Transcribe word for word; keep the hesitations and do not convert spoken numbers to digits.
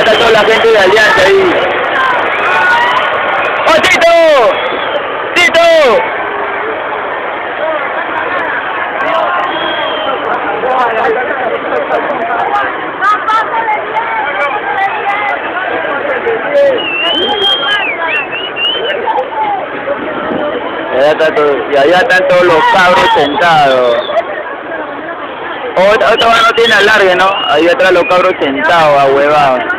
está toda la gente de Alianza ahí. ¡Oh, Tito! ¡Tito! Allá está todo, y allá están todos los cabros sentados. Otra, otra no tiene alargue, ¿no? Ahí atrás los cabros sentados, awevados.